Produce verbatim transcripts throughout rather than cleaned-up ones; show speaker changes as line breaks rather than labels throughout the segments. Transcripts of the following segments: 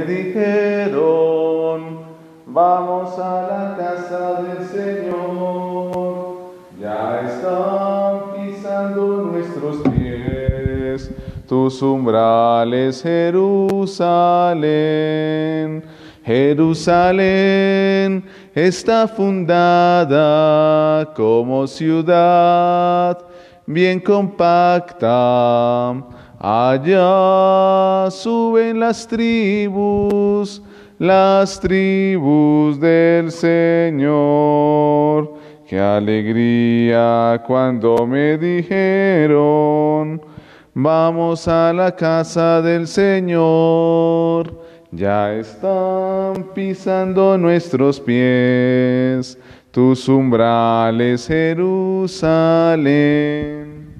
dijeron, vamos a la casa del Señor, ya están pisando nuestros pies tus umbrales, Jerusalén. Jerusalén está fundada como ciudad bien compacta. Allá suben las tribus, las tribus del Señor. Qué alegría cuando me dijeron, vamos a la casa del Señor. Ya están pisando nuestros pies tus umbrales, Jerusalén.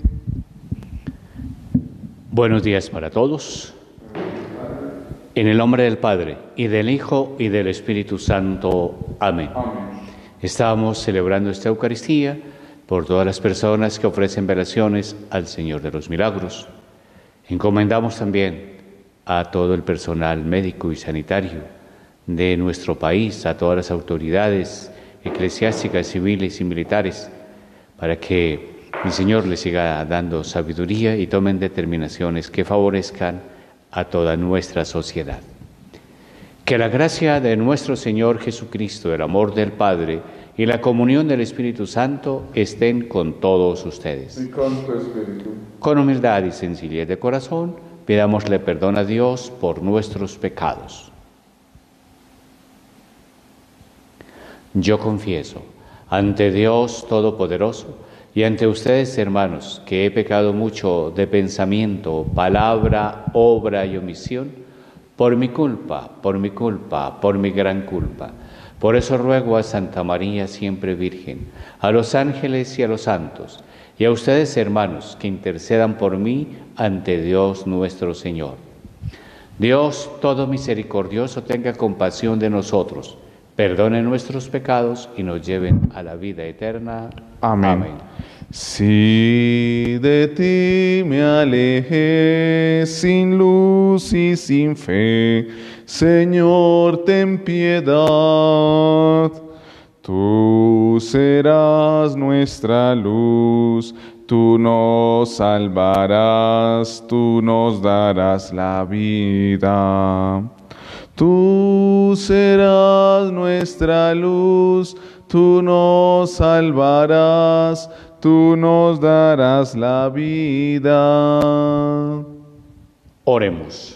Buenos días para todos. En el nombre del Padre, y del Hijo, y del Espíritu Santo. Amén. Amén. Estamos celebrando esta Eucaristía por todas las personas que ofrecen velaciones al Señor de los Milagros. Encomendamos también a todo el personal médico y sanitario de nuestro país, a todas las autoridades eclesiásticas, civiles y militares, para que el Señor les siga dando sabiduría y tomen determinaciones que favorezcan a toda nuestra sociedad. Que la gracia de nuestro Señor Jesucristo, el amor del Padre y la comunión del Espíritu Santo estén con todos ustedes.
Y con tu espíritu.
Con humildad y sencillez de corazón, pidámosle perdón a Dios por nuestros pecados. Yo confieso ante Dios Todopoderoso y ante ustedes, hermanos, que he pecado mucho de pensamiento, palabra, obra y omisión, por mi culpa, por mi culpa, por mi gran culpa. Por eso ruego a Santa María, siempre Virgen, a los ángeles y a los santos, y a ustedes, hermanos, que intercedan por mí ante Dios nuestro Señor. Dios todo misericordioso tenga compasión de nosotros, perdone nuestros pecados y nos lleven a la vida eterna.
Amén. Amén. Si de ti me alejé sin luz y sin fe, Señor, ten piedad. Tú serás nuestra luz, tú nos salvarás, tú nos darás la vida. Tú serás nuestra luz, tú nos salvarás, tú nos darás la vida.
Oremos.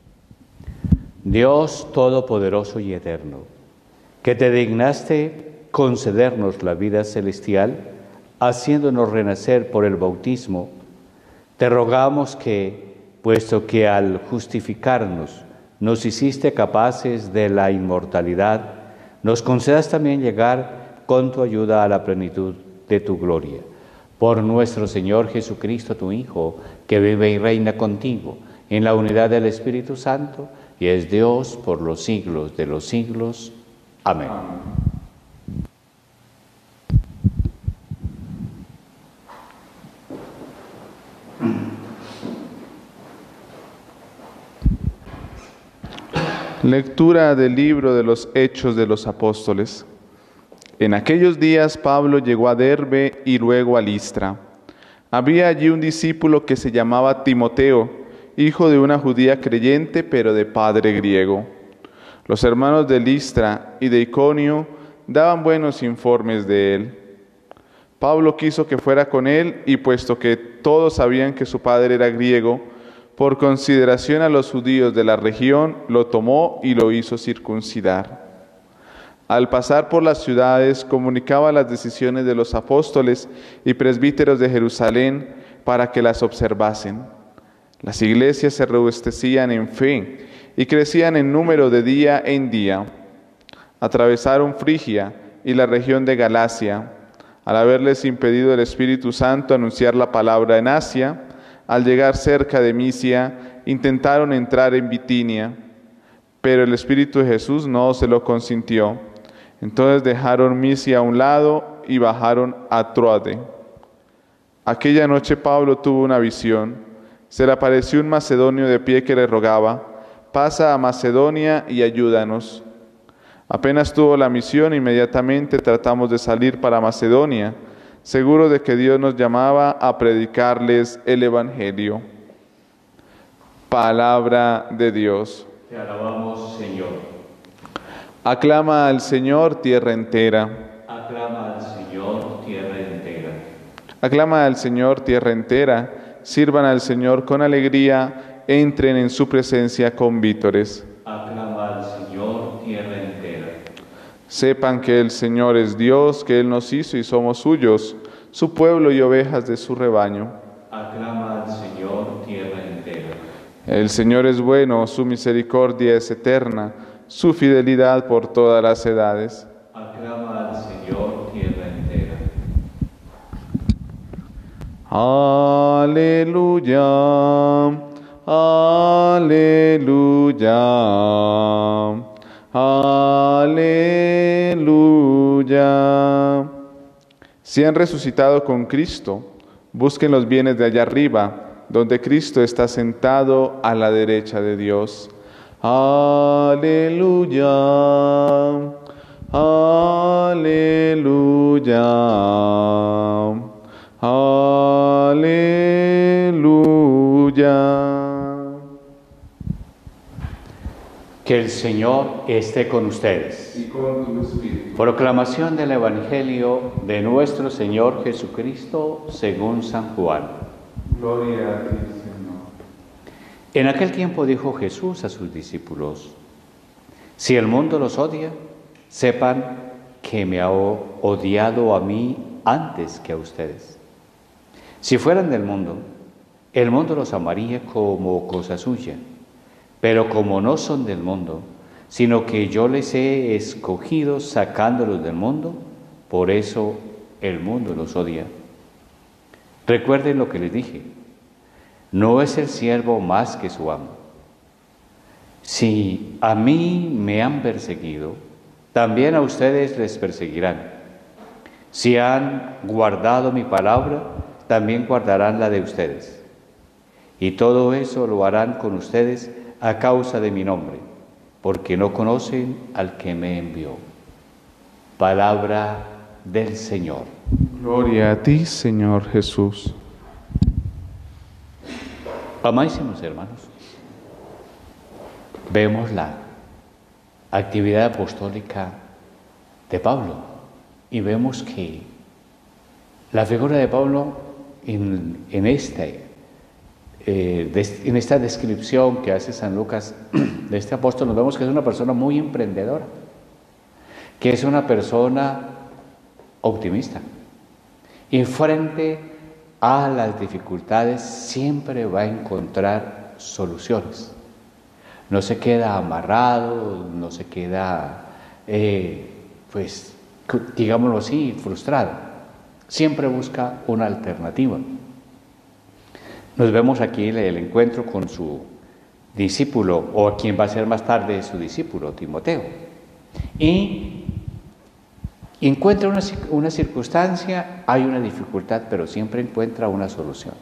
Dios Todopoderoso y Eterno, que te dignaste concedernos la vida celestial, haciéndonos renacer por el bautismo, te rogamos que, puesto que al justificarnos nos hiciste capaces de la inmortalidad, nos concedas también llegar con tu ayuda a la plenitud de tu gloria. Por nuestro Señor Jesucristo, tu Hijo, que vive y reina contigo en la unidad del Espíritu Santo, y es Dios por los siglos de los siglos. Amén. Amén.
Lectura del libro de los Hechos de los Apóstoles. En aquellos días Pablo llegó a Derbe y luego a Listra. Había allí un discípulo que se llamaba Timoteo, hijo de una judía creyente, pero de padre griego. Los hermanos de Listra y de Iconio daban buenos informes de él. Pablo quiso que fuera con él, y puesto que todos sabían que su padre era griego, por consideración a los judíos de la región, lo tomó y lo hizo circuncidar. Al pasar por las ciudades, comunicaba las decisiones de los apóstoles y presbíteros de Jerusalén para que las observasen. Las iglesias se robustecían en fe y crecían en número de día en día. Atravesaron Frigia y la región de Galacia. Al haberles impedido el Espíritu Santo anunciar la palabra en Asia, al llegar cerca de Misia, intentaron entrar en Bitinia, pero el Espíritu de Jesús no se lo consintió. Entonces dejaron Misia a un lado y bajaron a Troade. Aquella noche Pablo tuvo una visión. Se le apareció un macedonio de pie que le rogaba: pasa a Macedonia y ayúdanos. Apenas tuvo la misión, inmediatamente tratamos de salir para Macedonia, seguro de que Dios nos llamaba a predicarles el Evangelio. Palabra de Dios.
Te alabamos, Señor.
Aclama al Señor, tierra entera.
Aclama al Señor, tierra entera.
Aclama al Señor, tierra entera. Sirvan al Señor con alegría, entren en su presencia con vítores.
Aclama al Señor, tierra entera.
Sepan que el Señor es Dios, que Él nos hizo y somos suyos, su pueblo y ovejas de su rebaño.
Aclama al Señor, tierra entera.
El Señor es bueno, su misericordia es eterna, su fidelidad por todas las edades.
Aclama al Señor, tierra entera.
Aleluya, aleluya, aleluya. Si han resucitado con Cristo, busquen los bienes de allá arriba, donde Cristo está sentado a la derecha de Dios. Aleluya, aleluya, aleluya.
Que el Señor esté con ustedes.
Y con tu espíritu.
Proclamación del Evangelio de nuestro Señor Jesucristo según San Juan.
Gloria a ti, Señor.
En aquel tiempo dijo Jesús a sus discípulos: si el mundo los odia, sepan que me ha odiado a mí antes que a ustedes. Si fueran del mundo, el mundo los amaría como cosa suya. Pero como no son del mundo, sino que yo les he escogido sacándolos del mundo, por eso el mundo los odia. Recuerden lo que les dije: no es el siervo más que su amo. Si a mí me han perseguido, también a ustedes les perseguirán. Si han guardado mi palabra, también guardarán la de ustedes. Y todo eso lo harán con ustedes a causa de mi nombre, porque no conocen al que me envió. Palabra del Señor.
Gloria a ti, Señor Jesús.
Amadísimos hermanos, vemos la actividad apostólica de Pablo y vemos que la figura de Pablo en, en, este, eh, de, en esta descripción que hace San Lucas de este apóstol, nos vemos que es una persona muy emprendedora, que es una persona optimista y frente a las dificultades siempre va a encontrar soluciones. No se queda amarrado, no se queda, eh, pues, digámoslo así, frustrado. Siempre busca una alternativa. Nos vemos aquí el, el encuentro con su discípulo, o a quien va a ser más tarde su discípulo, Timoteo. Y encuentra una, una circunstancia, hay una dificultad, pero siempre encuentra una solución.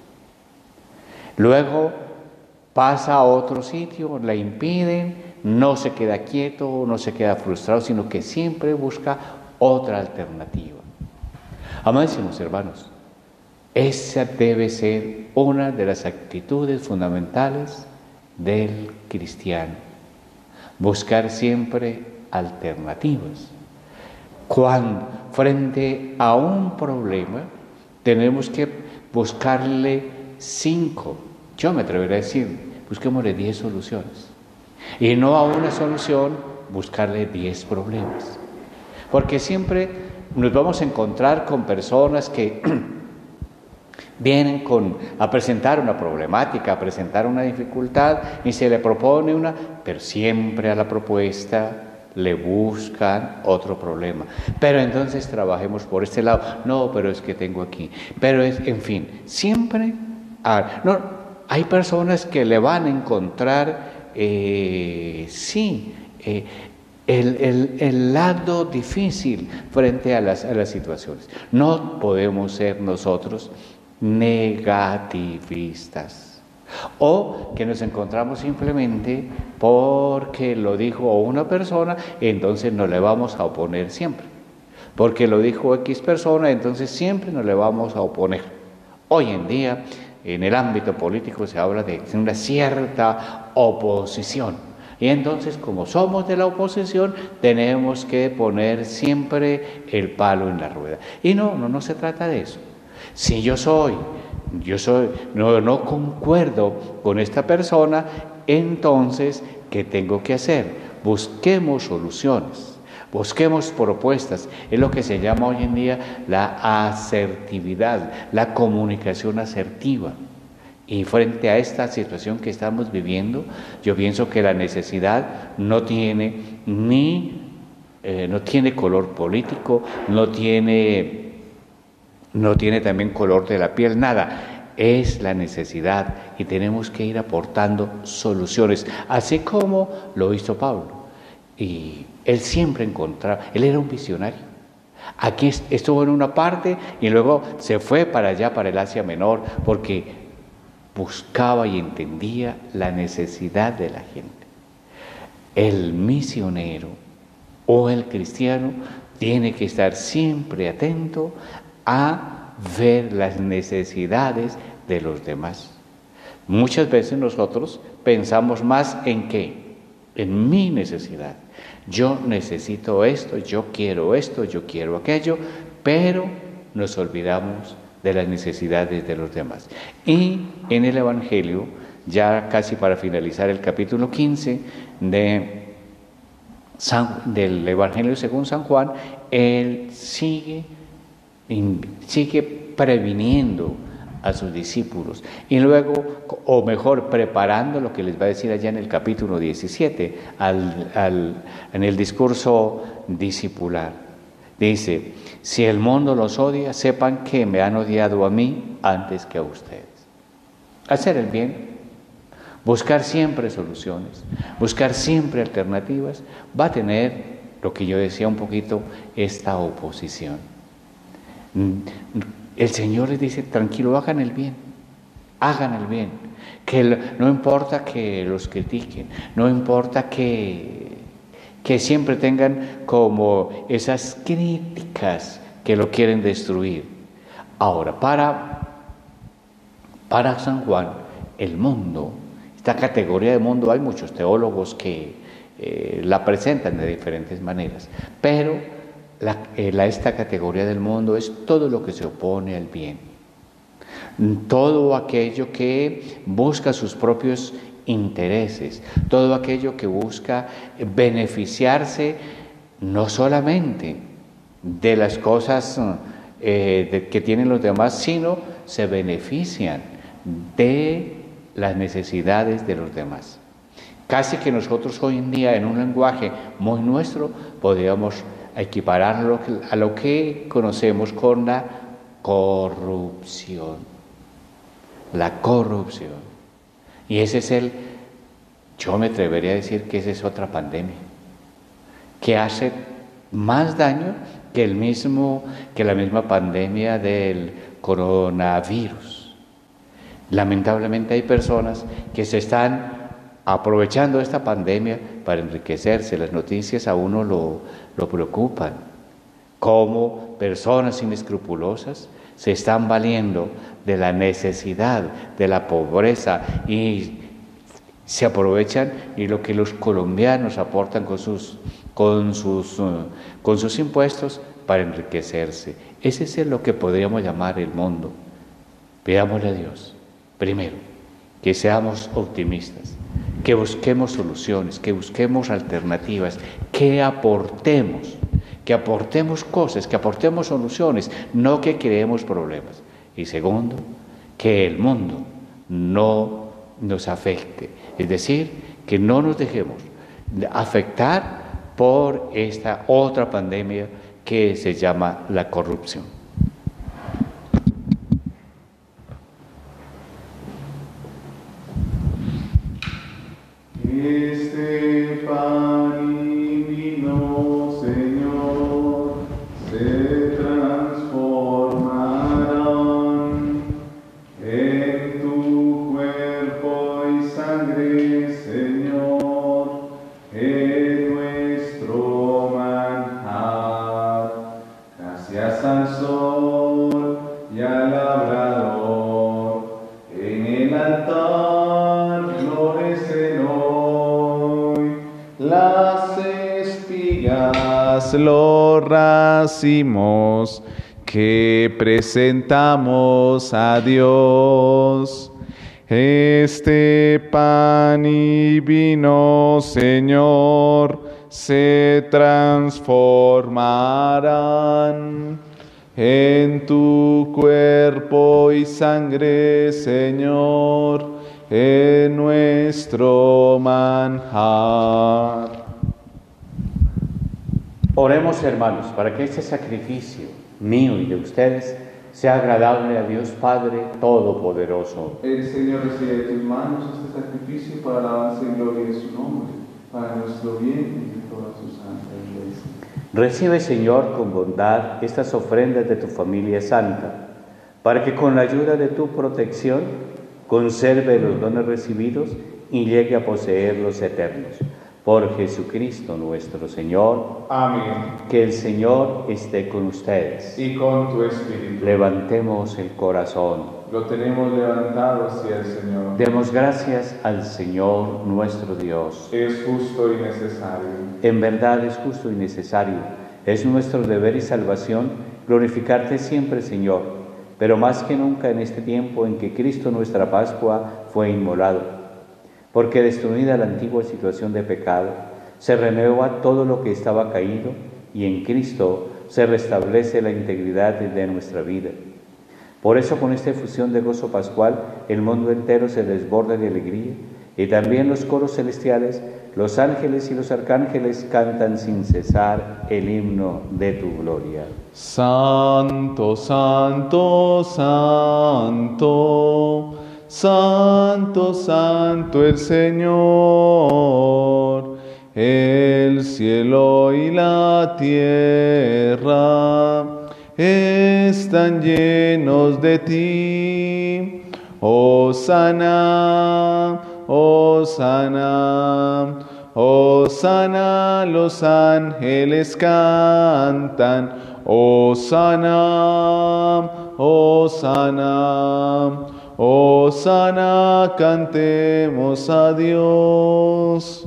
Luego pasa a otro sitio, le impiden, no se queda quieto, no se queda frustrado, sino que siempre busca otra alternativa. Amadísimos hermanos, esa debe ser una de las actitudes fundamentales del cristiano. Buscar siempre alternativas. Cuando frente a un problema tenemos que buscarle cinco, yo me atrevería a decir, busquémosle diez soluciones. Y no a una solución, buscarle diez problemas. Porque siempre nos vamos a encontrar con personas que vienen con, a presentar una problemática, a presentar una dificultad y se le propone una, pero siempre a la propuesta le buscan otro problema. Pero entonces trabajemos por este lado. No, pero es que tengo aquí. Pero es, en fin, siempre ah, no, hay personas que le van a encontrar, eh, sí, eh, el, el, el lado difícil frente a las, a las situaciones. No podemos ser nosotros negativistas. O que nos encontramos simplemente porque lo dijo una persona, entonces nos le vamos a oponer siempre. Porque lo dijo X persona, entonces siempre nos le vamos a oponer. Hoy en día, en el ámbito político se habla de una cierta oposición. Y entonces, como somos de la oposición, tenemos que poner siempre el palo en la rueda. Y no, no, no se trata de eso. Si yo soy, yo soy, no, no concuerdo con esta persona, entonces, ¿qué tengo que hacer? Busquemos soluciones, busquemos propuestas. Es lo que se llama hoy en día la asertividad, la comunicación asertiva. Y frente a esta situación que estamos viviendo, yo pienso que la necesidad no tiene ni eh, no tiene color político, no tiene, no tiene también color de la piel, nada. Es la necesidad y tenemos que ir aportando soluciones, así como lo hizo Pablo. Y él siempre encontraba, él era un visionario. Aquí estuvo en una parte y luego se fue para allá, para el Asia Menor, porque buscaba y entendía la necesidad de la gente. El misionero o el cristiano tiene que estar siempre atento a ver las necesidades de los demás. Muchas veces nosotros pensamos más en qué, en mi necesidad. Yo necesito esto, yo quiero esto, yo quiero aquello, pero nos olvidamos de las necesidades de los demás. Y en el Evangelio, ya casi para finalizar el capítulo quince de San, del Evangelio según San Juan, él sigue, sigue previniendo a sus discípulos y luego, o mejor, preparando lo que les va a decir allá en el capítulo diecisiete, al, al, en el discurso discipular. Dice, si el mundo los odia, sepan que me han odiado a mí antes que a ustedes. Hacer el bien, buscar siempre soluciones, buscar siempre alternativas, va a tener, lo que yo decía un poquito, esta oposición. El Señor les dice, tranquilo, hagan el bien, hagan el bien, que no importa que los critiquen, no importa que, que siempre tengan como esas críticas que lo quieren destruir. Ahora, para, para San Juan, el mundo, esta categoría de mundo, hay muchos teólogos que eh, la presentan de diferentes maneras, pero La, eh, la, esta categoría del mundo es todo lo que se opone al bien, todo aquello que busca sus propios intereses, todo aquello que busca beneficiarse no solamente de las cosas eh, de, que tienen los demás, sino se benefician de las necesidades de los demás. Casi que nosotros hoy en día, en un lenguaje muy nuestro, podríamos equipararlo a lo que conocemos con la corrupción. La corrupción. Y ese es el, yo me atrevería a decir que esa es otra pandemia, que hace más daño que el mismo, que la misma pandemia del coronavirus. Lamentablemente hay personas que se están aprovechando esta pandemia para enriquecerse. Las noticias a uno lo, lo preocupan. Cómo personas inescrupulosas se están valiendo de la necesidad, de la pobreza y se aprovechan, y lo que los colombianos aportan con sus, con sus, uh, con sus impuestos para enriquecerse. Ese es lo que podríamos llamar el mundo. Pidámosle a Dios, primero, que seamos optimistas, que busquemos soluciones, que busquemos alternativas, que aportemos, que aportemos cosas, que aportemos soluciones, no que creemos problemas. Y segundo, que el mundo no nos afecte, es decir, que no nos dejemos afectar por esta otra pandemia que se llama la corrupción.
Este pan y vino, Señor, se transformarán en tu cuerpo las espigas, los racimos que presentamos a Dios. Este pan y vino, Señor, se transformarán en tu cuerpo y sangre, Señor, en nuestro manjar.
Oremos, hermanos, para que este sacrificio mío y de ustedes sea agradable a Dios Padre Todopoderoso.
El Señor recibe de tus manos este sacrificio para alabanza y gloria de su nombre, para nuestro bien y de toda su santa Iglesia.
Recibe, Señor, con bondad estas ofrendas de tu familia santa, para que con la ayuda de tu protección conserve los dones recibidos y llegue a poseer los eternos. Por Jesucristo nuestro Señor.
Amén.
Que el Señor esté con ustedes.
Y con tu espíritu.
Levantemos el corazón.
Lo tenemos levantado hacia el Señor.
Demos gracias al Señor nuestro Dios.
Es justo y necesario.
En verdad es justo y necesario. Es nuestro deber y salvación glorificarte siempre, Señor, pero más que nunca en este tiempo en que Cristo nuestra Pascua fue inmolado. Porque destruida la antigua situación de pecado, se renueva todo lo que estaba caído y en Cristo se restablece la integridad de nuestra vida. Por eso, con esta efusión de gozo pascual, el mundo entero se desborda de alegría y también los coros celestiales, los ángeles y los arcángeles cantan sin cesar el himno de tu gloria.
Santo, santo, santo, santo, santo el Señor, el cielo y la tierra están llenos de ti. Hosana, hosana, hosana, los ángeles cantan. Hosana, hosana, hosana, cantemos a Dios.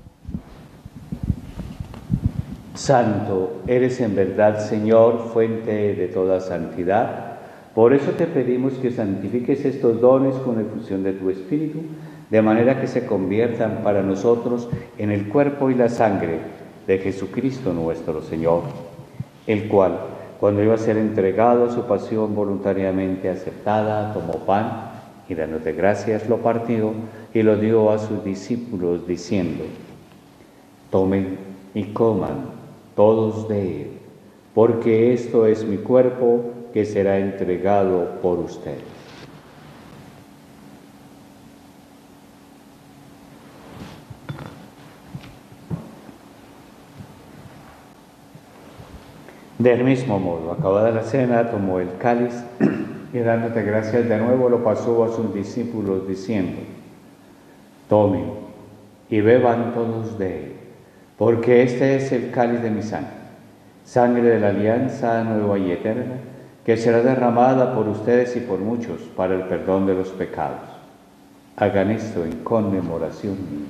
Santo, eres en verdad, Señor, fuente de toda santidad. Por eso te pedimos que santifiques estos dones con la efusión de tu Espíritu, de manera que se conviertan para nosotros en el cuerpo y la sangre de Jesucristo nuestro Señor, el cual, cuando iba a ser entregado a su pasión voluntariamente aceptada, tomó pan y dándote gracias lo partió y lo dio a sus discípulos diciendo: tomen y coman todos de él, porque esto es mi cuerpo que será entregado por ustedes. Del mismo modo, acabada la cena, tomó el cáliz y dándote gracias de nuevo lo pasó a sus discípulos diciendo: tomen y beban todos de él, porque este es el cáliz de mi sangre, sangre de la alianza nueva y eterna, que será derramada por ustedes y por muchos para el perdón de los pecados. Hagan esto en conmemoración mía.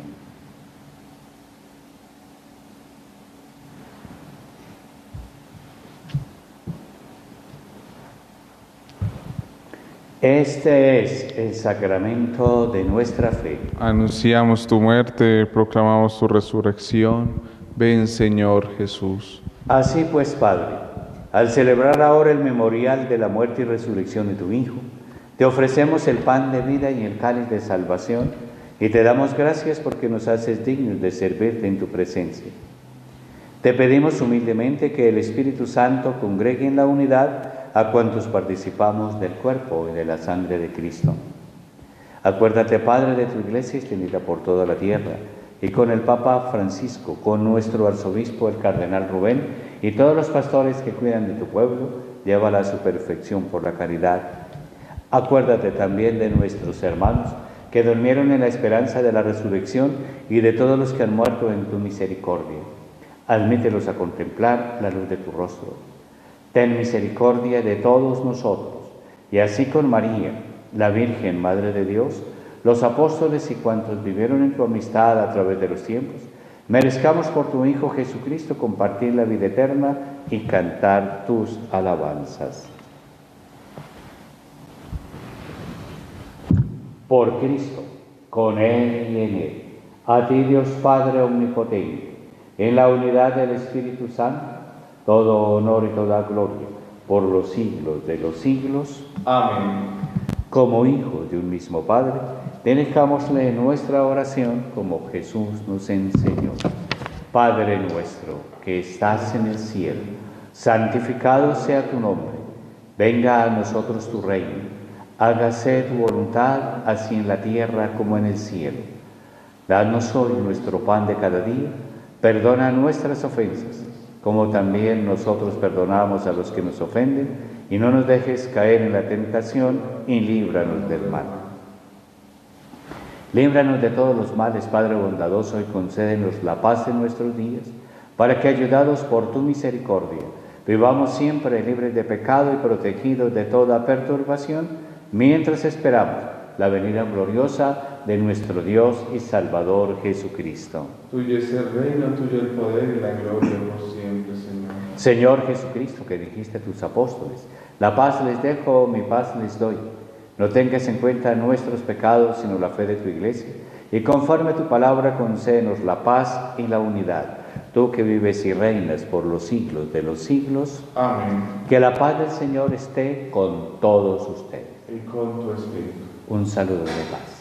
Este es el sacramento de nuestra fe.
Anunciamos tu muerte, proclamamos tu resurrección. Ven, Señor Jesús.
Así pues, Padre, al celebrar ahora el memorial de la muerte y resurrección de tu Hijo, te ofrecemos el pan de vida y el cáliz de salvación, y te damos gracias porque nos haces dignos de servirte en tu presencia. Te pedimos humildemente que el Espíritu Santo congregue en la unidad a cuantos participamos del cuerpo y de la sangre de Cristo. Acuérdate, Padre, de tu Iglesia extendida por toda la tierra, y con el Papa Francisco, con nuestro arzobispo, el Cardenal Rubén, y todos los pastores que cuidan de tu pueblo, llévala a su perfección por la caridad. Acuérdate también de nuestros hermanos que durmieron en la esperanza de la resurrección y de todos los que han muerto en tu misericordia. Admítelos a contemplar la luz de tu rostro. Ten misericordia de todos nosotros, y así con María, la Virgen Madre de Dios, los apóstoles y cuantos vivieron en tu amistad a través de los tiempos, merezcamos por tu Hijo Jesucristo compartir la vida eterna y cantar tus alabanzas. Por Cristo, con Él y en Él, a ti Dios Padre Omnipotente, en la unidad del Espíritu Santo, todo honor y toda gloria, por los siglos de los siglos.
Amén.
Como hijos de un mismo Padre, dirijámosle nuestra oración como Jesús nos enseñó. Padre nuestro, que estás en el cielo, santificado sea tu nombre. Venga a nosotros tu reino. Hágase tu voluntad, así en la tierra como en el cielo. Danos hoy nuestro pan de cada día. Perdona nuestras ofensas, como también nosotros perdonamos a los que nos ofenden, y no nos dejes caer en la tentación, y líbranos del mal. Líbranos de todos los males, Padre bondadoso, y concédenos la paz en nuestros días, para que, ayudados por tu misericordia, vivamos siempre libres de pecado y protegidos de toda perturbación, mientras esperamos la venida gloriosa de nuestro Dios y Salvador Jesucristo.
Tuyo es el reino, tuyo el poder y la gloria por siempre, Señor.
Señor Jesucristo, que dijiste a tus apóstoles, la paz les dejo, mi paz les doy. No tengas en cuenta nuestros pecados, sino la fe de tu Iglesia. Y conforme a tu palabra, concédenos la paz y la unidad. Tú que vives y reinas por los siglos de los siglos.
Amén.
Que la paz del Señor esté con todos ustedes.
Y con tu espíritu.
Un saludo de paz.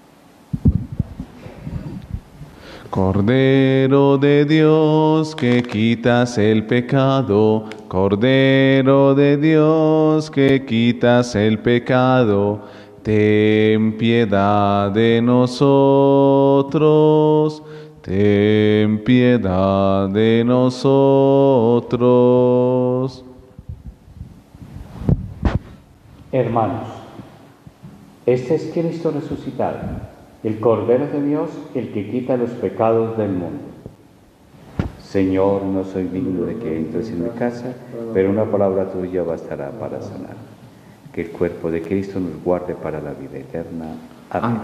Cordero de Dios, que quitas el pecado, Cordero de Dios, que quitas el pecado, ten piedad de nosotros, ten piedad de nosotros.
Hermanos, este es Cristo resucitado, el Cordero de Dios, el que quita los pecados del mundo. Señor, no soy digno de que entres en mi casa, pero una palabra tuya bastará para sanar. Que el cuerpo de Cristo nos guarde para la vida eterna. Amén.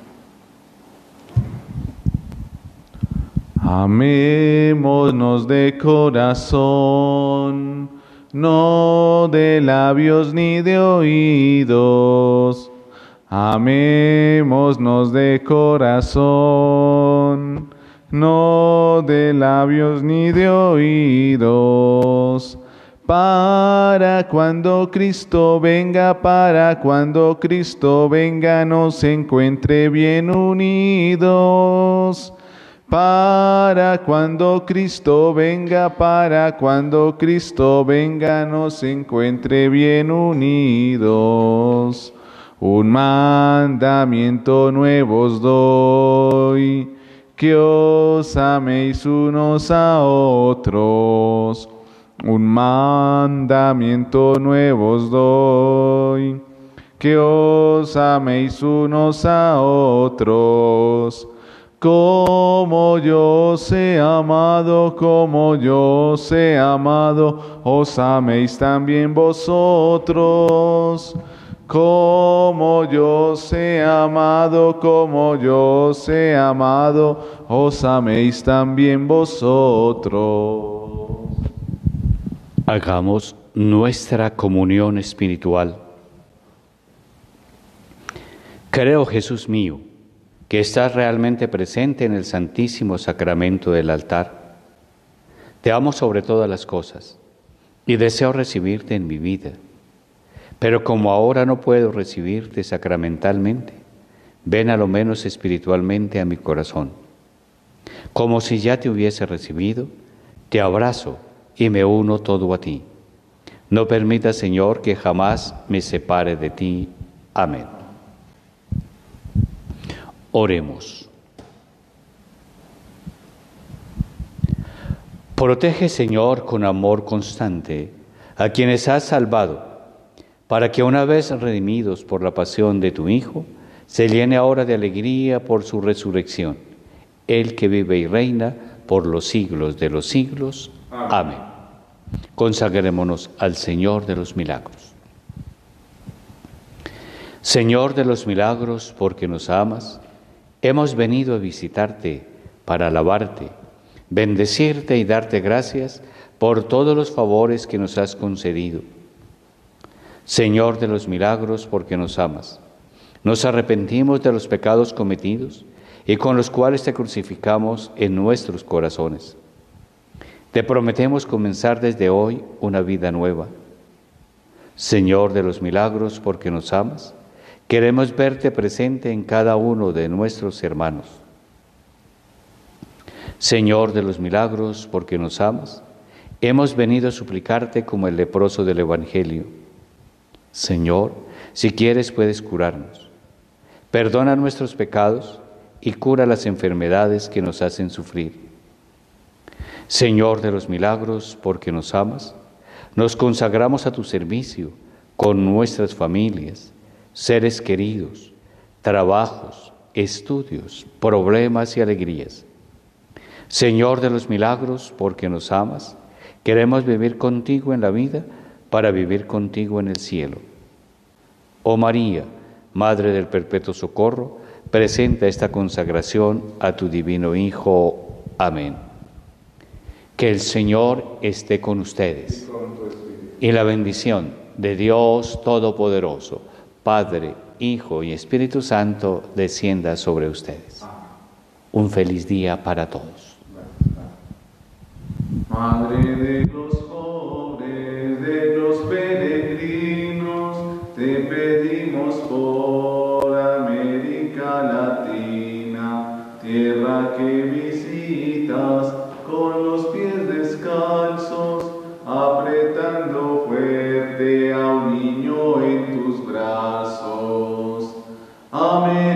Amémonos de corazón, no de labios ni de oídos. Amémonos de corazón, no de labios ni de oídos. Para cuando Cristo venga, para cuando Cristo venga, nos encuentre bien unidos. Para cuando Cristo venga, para cuando Cristo venga, nos encuentre bien unidos. Un mandamiento nuevo os doy, que os améis unos a otros. Un mandamiento nuevo os doy, que os améis unos a otros. Como yo os he amado, como yo os he amado, os améis también vosotros. Como yo os he amado, como yo os he amado, os améis también vosotros.
Hagamos nuestra comunión espiritual. Creo, Jesús mío, que estás realmente presente en el Santísimo Sacramento del altar. Te amo sobre todas las cosas y deseo recibirte en mi vida. Pero como ahora no puedo recibirte sacramentalmente, ven a lo menos espiritualmente a mi corazón. Como si ya te hubiese recibido, te abrazo y me uno todo a ti. No permitas, Señor, que jamás me separe de ti. Amén. Oremos. Protege, Señor, con amor constante a quienes has salvado, para que una vez redimidos por la pasión de tu Hijo, se llene ahora de alegría por su resurrección, Él que vive y reina por los siglos de los siglos. Amén. Amén. Consagrémonos al Señor de los milagros. Señor de los milagros, porque nos amas, hemos venido a visitarte para alabarte bendecirte y darte gracias por todos los favores que nos has concedido. Señor de los milagros, porque nos amas, nos arrepentimos de los pecados cometidos y con los cuales te crucificamos en nuestros corazones. Te prometemos comenzar desde hoy una vida nueva. Señor de los milagros, porque nos amas, queremos verte presente en cada uno de nuestros hermanos. Señor de los milagros, porque nos amas, hemos venido a suplicarte como el leproso del Evangelio. Señor, si quieres puedes curarnos. Perdona nuestros pecados y cura las enfermedades que nos hacen sufrir. Señor de los milagros, porque nos amas, nos consagramos a tu servicio con nuestras familias, seres queridos, trabajos, estudios, problemas y alegrías. Señor de los milagros, porque nos amas, queremos vivir contigo en la vida para vivir contigo en el cielo. Oh María, Madre del Perpetuo Socorro, presenta esta consagración a tu divino Hijo. Amén. Que el Señor esté con ustedes. Y la bendición de Dios Todopoderoso, Padre, Hijo y Espíritu Santo, descienda sobre ustedes. Un feliz día para todos.
Madre de los pobres, de los peregrinos, te pedimos por América Latina, tierra que visitas con los pies descalzos, apretando fuerte a un niño en tus brazos. Amén.